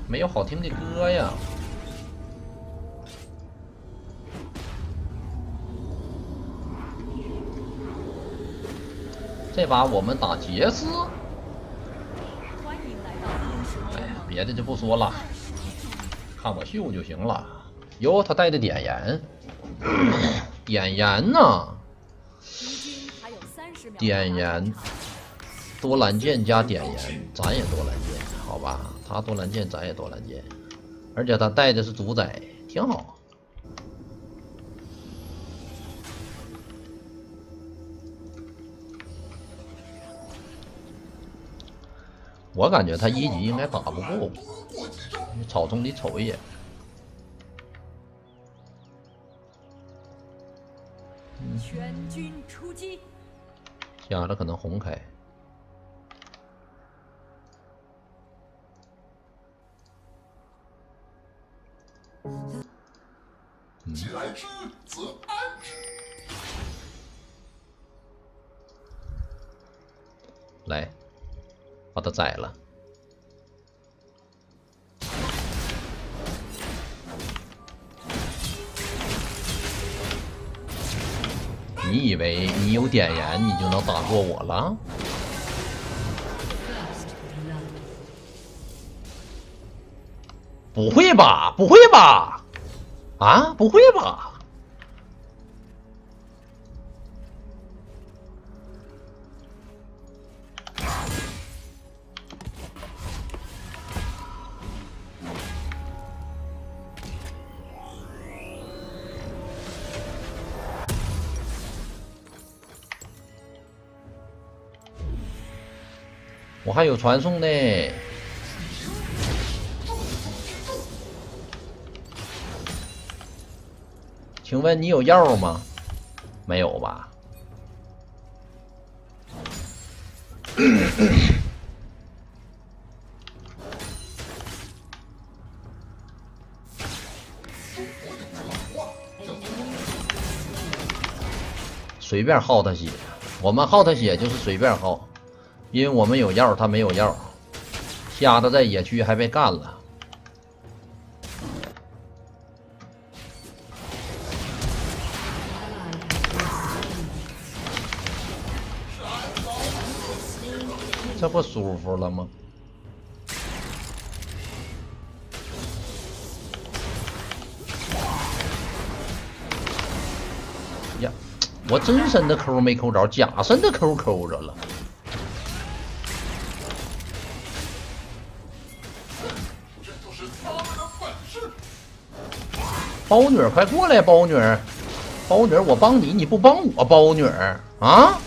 没有好听的歌呀。这把我们打杰斯。哎呀，别的就不说了，看我秀就行了。哟，他带的点燃，点燃呐！点燃，多兰剑加点燃，咱也多兰剑，好吧？他多兰剑，咱也多兰剑，而且他带的是主宰，挺好。我感觉他一级应该打不过我，草丛里瞅一眼。 全军出击！ 下了可能红开。 既来之则安之。 来，把他宰了。你以为你有点燃你就能打过我了？不会吧？不会吧？啊？不会吧？我还有传送呢。请问你有药吗？没有吧？随便耗他血，我们耗他血就是随便耗，因为我们有药，他没有药。瞎子在野区还被干了。这不舒服了吗？呀，我真身的抠没抠着，假身的抠着了。 这就是他们的本事。 包女儿，快过来，包女儿！包女儿，我帮你，你不帮我，包女儿啊！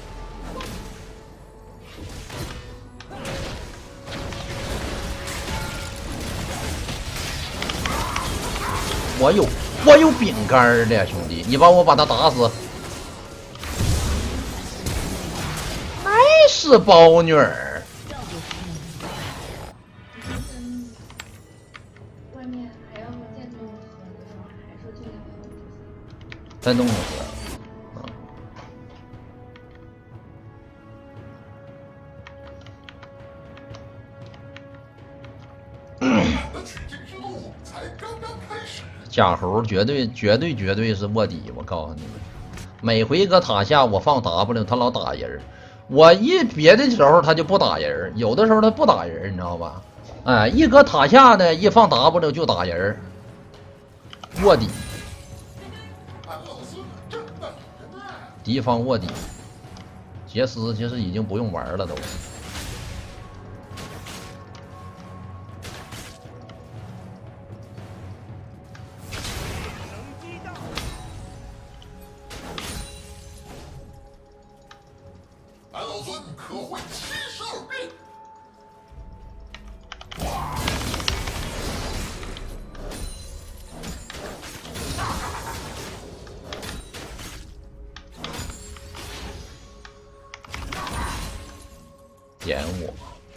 我有饼干的兄弟，你帮我把他打死。nice 包女儿。 外面还要电动盒吗？还是就电动盒。 取经之路才刚刚开始。 假猴绝对是卧底，我告诉你们，每回搁塔下我放 W， 他老打人。我一别的时候他就不打人，有的时候他不打人，你知道吧？哎，一搁塔下呢，一放 W 就打人，卧底。敌方卧底，杰斯其实已经不用玩了都。 俺老孙可会72变。 点我！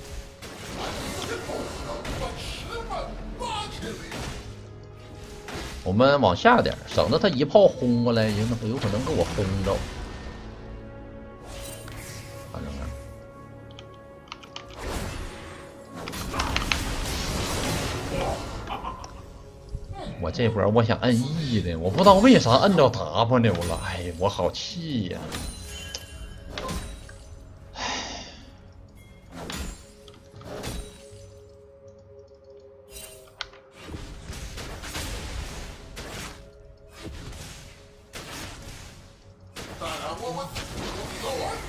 我们往下点，省得他一炮轰过来，有可能给我轰着。看着看。 我这波我想摁 E 的，我不知道为啥摁着 W 了，哎呀，我好气呀！ 再来问问土地老王。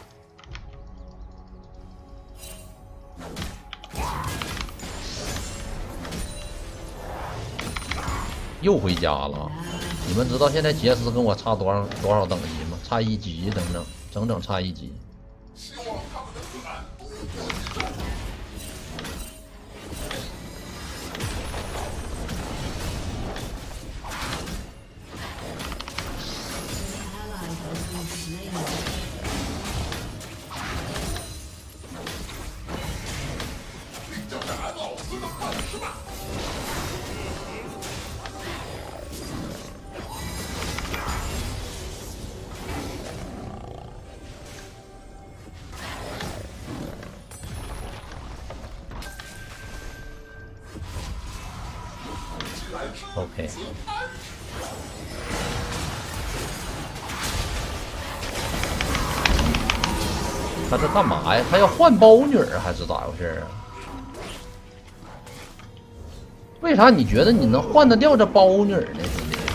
又回家了。你们知道现在杰斯跟我差多少等级吗？差1级，整整差1级。 希望他们能敢度过一战。领教着安老师的本事吧。 OK， 他这干嘛呀？他要换包女儿还是咋回事啊？为啥你觉得你能换得掉这包女儿呢，兄弟？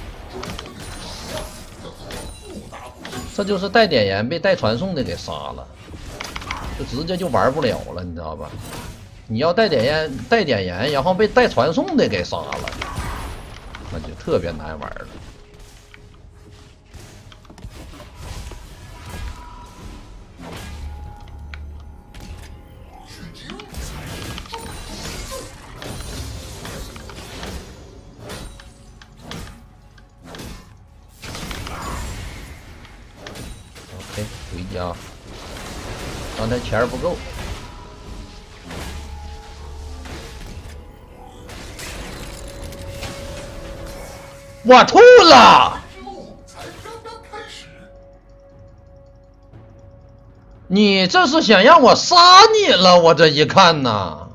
这就是带点烟被带传送的给杀了，就直接就玩不了了，你知道吧？你要带点烟，然后被带传送的给杀了。那就特别难玩了。OK， 回家。刚才钱不够。我吐了！你这是想让我杀你了？我这一看呐，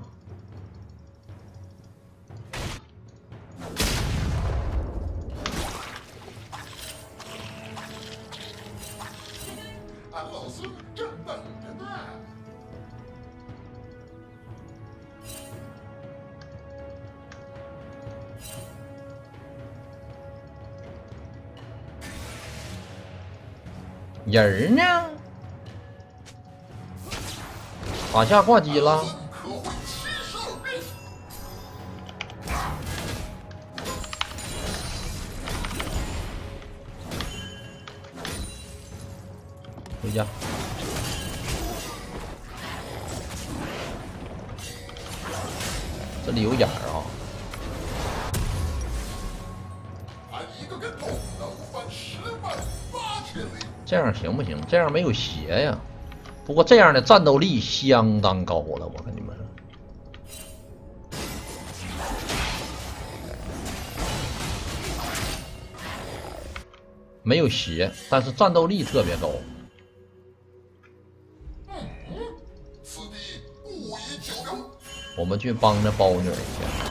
安老师正等着呢。 人儿呢？塔下挂机了。 可会七十二变。 回家。这里有眼儿啊！ 俺一个跟头能翻108000里。 这样行不行？这样没有鞋呀。不过这样的战斗力相当高了，我跟你们说。没有鞋，但是战斗力特别高。 此地不宜久留。 我们去帮着包女儿一下。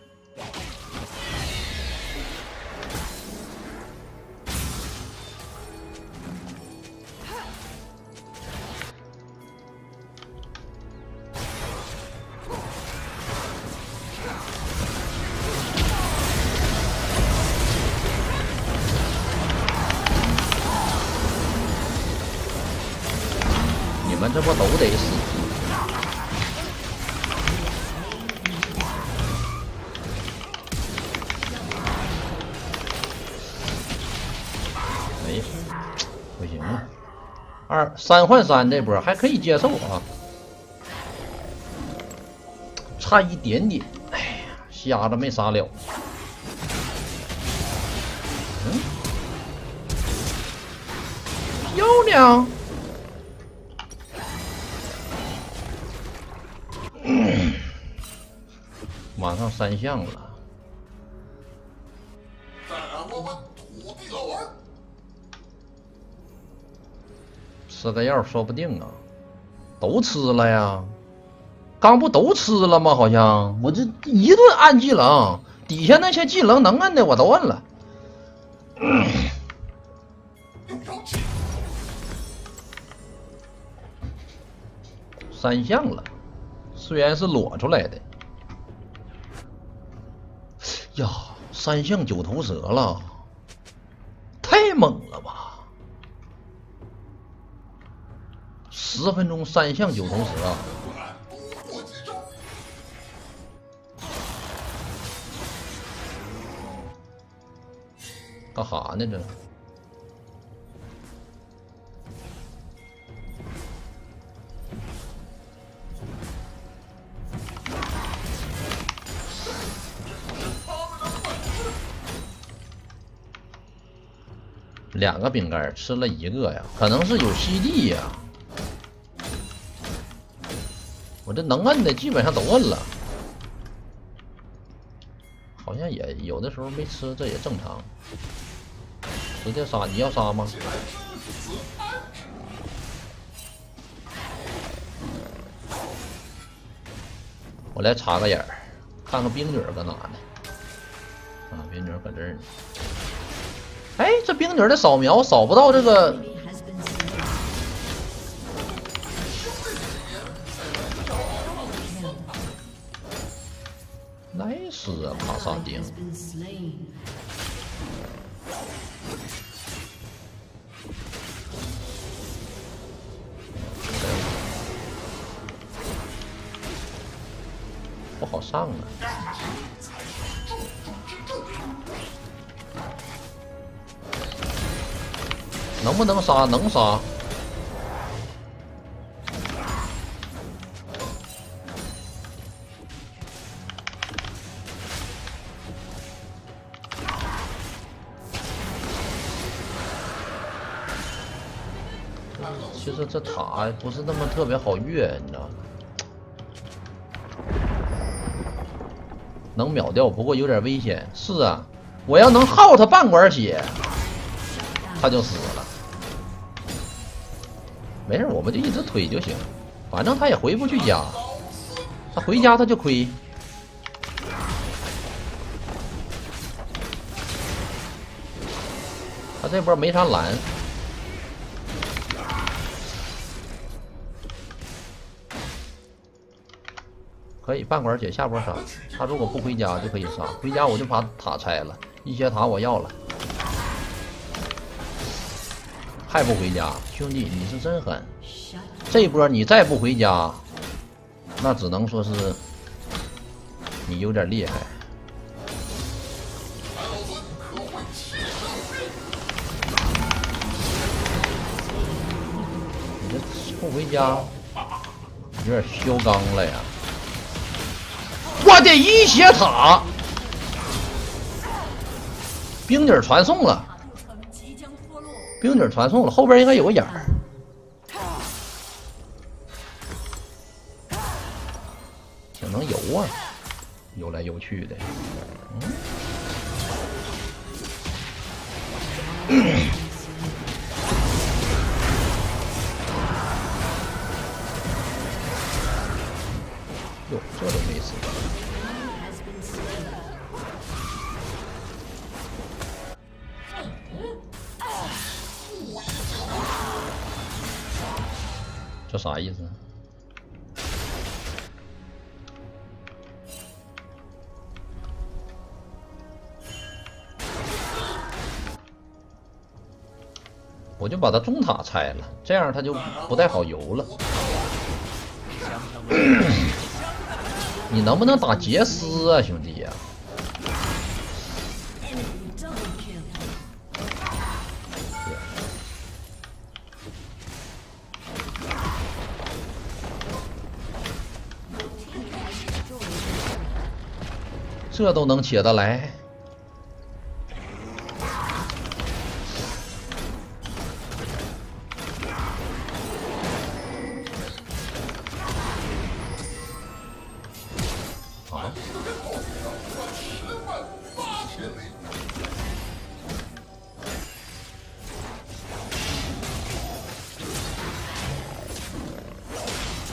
你们这不都得死？哎，不行啊！3换3这波还可以接受啊，差一点点。哎呀，瞎子没杀了。嗯，漂亮。马上3项了。 再来问问土地老王。 吃个药说不定啊，都吃了呀，刚不都吃了吗？好像我这一顿暗技能， 底下那些技能能摁的我都摁了。3项了，虽然是裸出来的。呀，3项9头蛇了，太猛了吧！10分钟3项9头蛇。干哈呢这？2个饼干吃了1个呀，可能是有吸地呀。我这能摁的基本上都摁了，好像也有的时候没吃，这也正常。直接杀，你要杀吗？我来插个眼儿，看看冰女搁哪呢？啊，冰女搁这儿呢。哎，这冰女的扫描扫不到这个。nice 啊，卡萨丁。不好上啊！能不能杀？能杀。其实这塔不是那么特别好越，你知道吗？能秒掉，不过有点危险。是啊，我要能耗他半管血，他就死了。没事，我们就一直推就行，反正他也回不去家，他回家他就亏。他这波没啥蓝。可以半管血下波杀，他如果不回家就可以杀，回家我就把塔拆了，一血塔我要了，还不回家，兄弟你是真狠，这波你再不回家，那只能说是你有点厉害。你这不回家有点嚣张了呀。我的一血塔，冰女传送了，冰女传送了，后边应该有个眼儿，挺能游啊，游来游去的。哟，这都没死。这啥意思？我就把他中塔拆了，这样他就不太好游了。你能不能打杰斯啊，兄弟呀？这都能起得来？啊？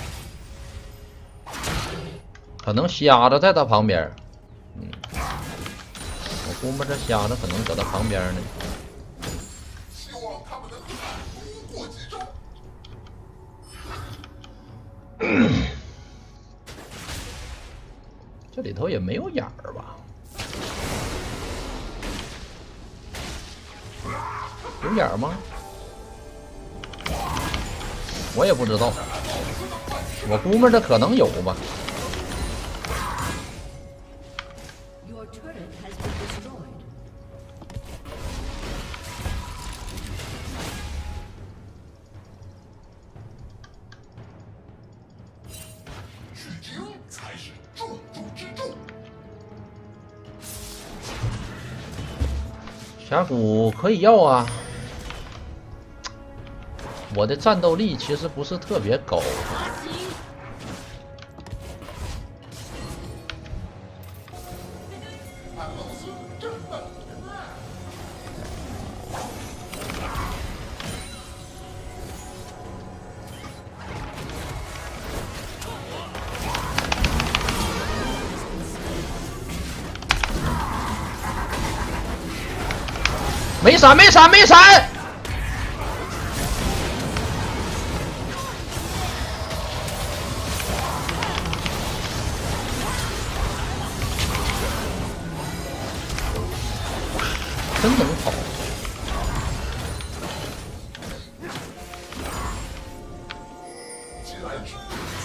可能瞎着在他旁边。 估摸着瞎子可能搁他旁边呢。 希望他们能多过几招。 这里头也没有眼儿吧？有眼儿吗？我也不知道，我估摸着可能有吧。 Your turret has been destroyed. 取经才是重中之重。 峡谷可以要啊，我的战斗力其实不是特别高。 安老师真的没闪，没闪，没闪！真能跑！ 既然是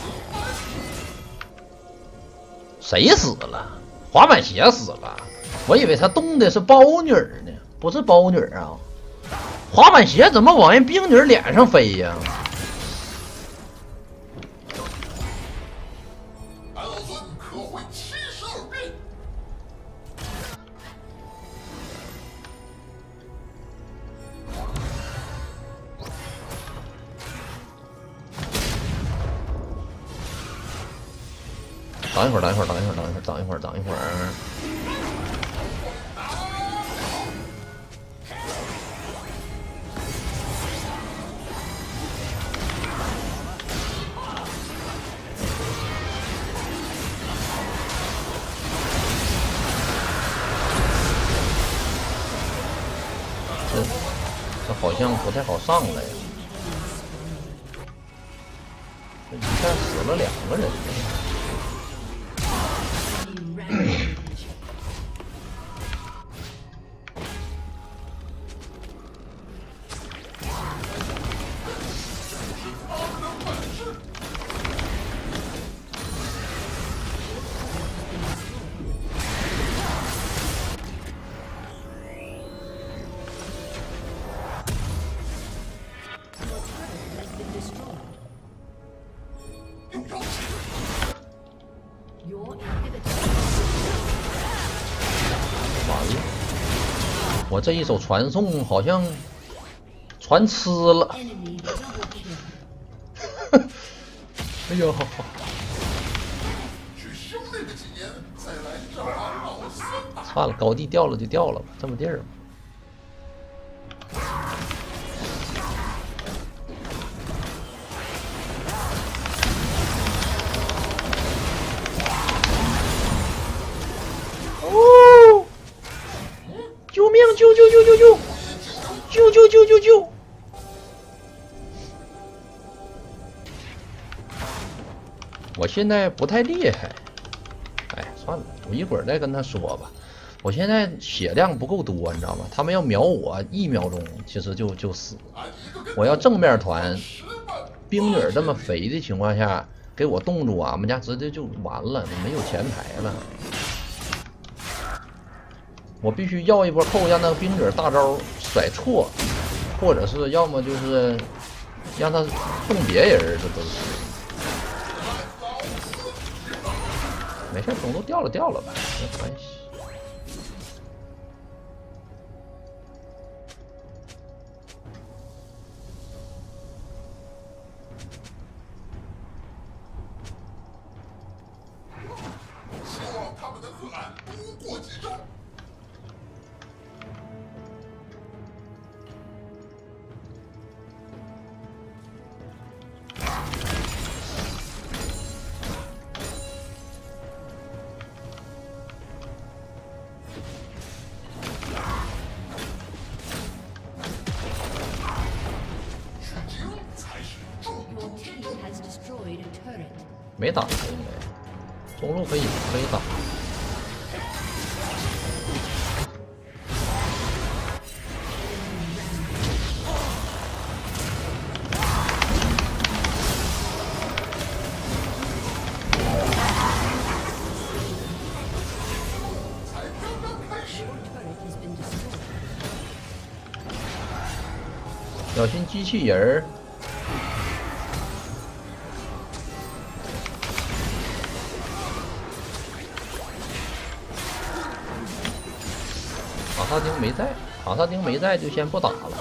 谁死了？滑板鞋死了。我以为他动的是包女儿呢，不是包女儿啊！滑板鞋怎么往人冰女儿脸上飞呀？ 安老孙可会72变。 等一会儿，等一会儿，等一会儿，等一会儿，等一会儿，等一会儿。这好像不太好上来呀！这一下死了2个人。 我这一手传送好像传吃了，哎呦！ 去修炼个几年，再来找安老孙吧。 算了，高地掉了就掉了吧，这么地儿吧。哦！救命！救救救救救！救救救救救！我现在不太厉害，哎，算了，我一会儿再跟他说吧。我现在血量不够多，你知道吗？他们要秒我1秒钟，其实就死。我要正面团，冰女这么肥的情况下，给我冻住俺们家直接就完了，没有前排了。我必须要一波扣，让那个冰女大招甩错，或者是要么就是让他冻别人，这都是。没事，总都掉了吧，没关系。 希望他们能和俺多过几招。 没打应该，中路可以打。小心机器人儿！卡萨丁没在，卡萨丁没在就先不打了。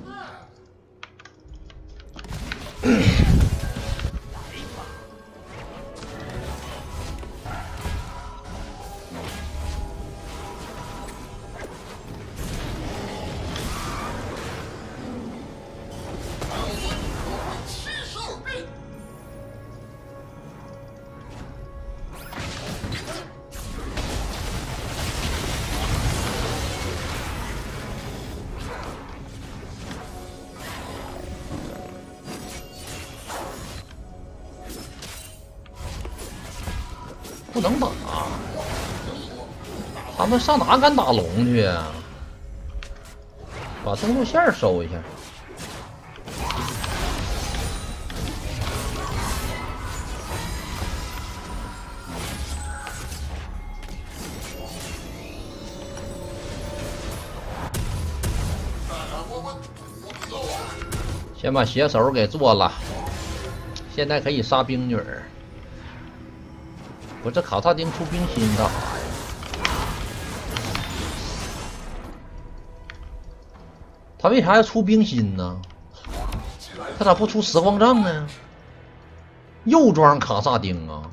不能打，他们上哪敢打龙去啊？把中路线收一下。先把血手给做了，现在可以杀冰女儿。我这卡萨丁出冰心干啥呀？他为啥要出冰心呢？他咋不出实况杖呢？又装卡萨丁啊！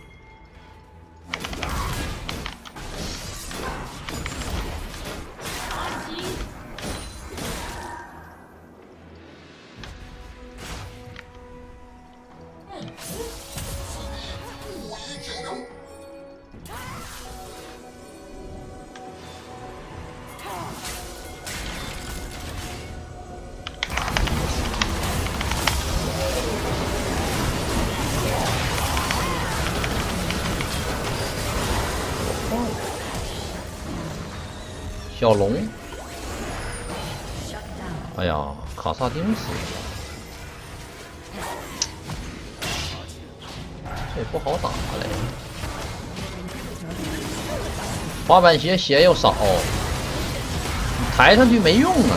小龙，哎呀，卡萨丁死了，这也不好打嘞。滑板鞋血又少，你抬上去没用啊。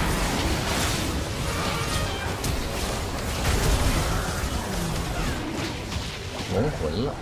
龙魂了。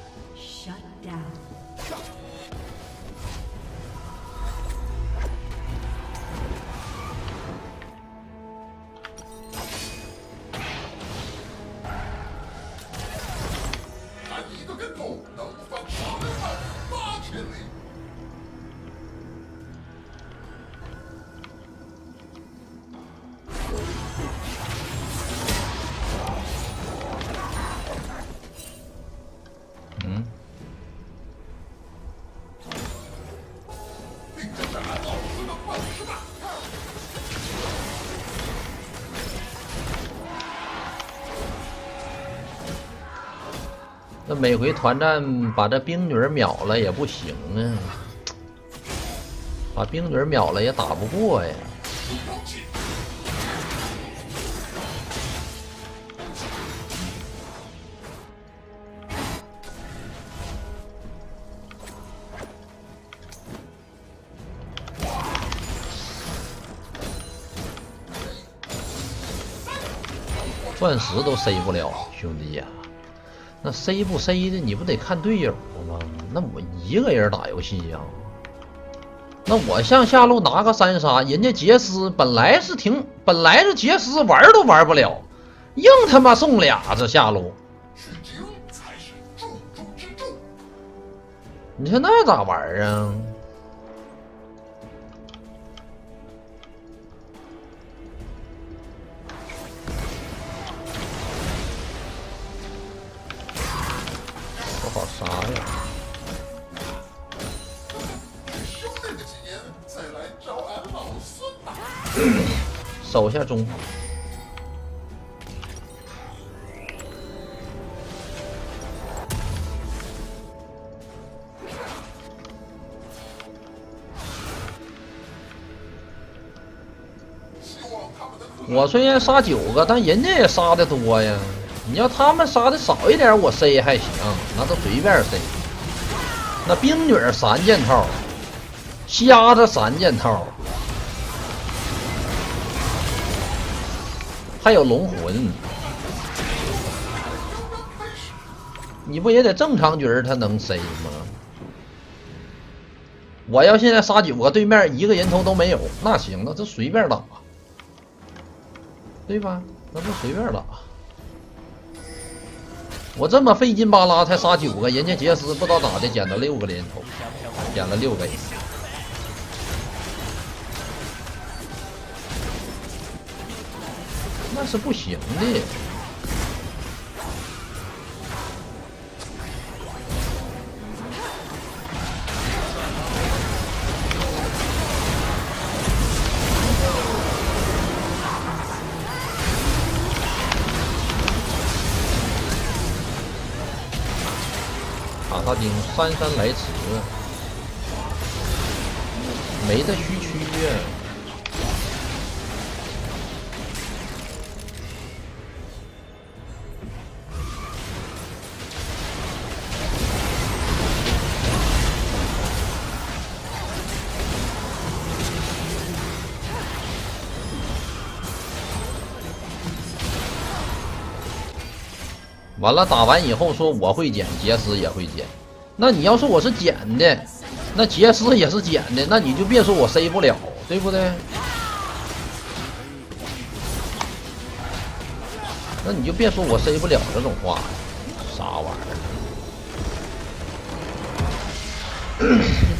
那每回团战把这冰女秒了也不行啊，把冰女秒了也打不过呀。钻石都塞不了，兄弟呀！那塞不塞的，你不得看队友吗？那我一个人打游戏呀？那我上下路拿个3杀，人家杰斯本来是杰斯玩都玩不了，硬他妈送俩这下路。你说那咋玩啊？不好杀呀！守下中。 我虽然杀9个，但人家也杀的多呀。你要他们杀的少一点，我 C 还行，那都随便 C。那冰女3件套，瞎子3件套，还有龙魂，你不也得正常局他能 C 吗？我要现在杀9个，对面一个人头都没有，那行了，这随便打，对吧？那就随便打。我这么费劲巴拉才杀9个，人家杰斯不知道咋的捡到6个人头，捡了6个。那是不行的。卡萨丁姗姗来迟，没得区区呀。完了，打完以后说我会捡，杰斯也会捡。那你要说我是捡的，那杰斯也是捡的，那你就别说我 C 不了，对不对？那你就别说我 C 不了这种话，啥玩意儿？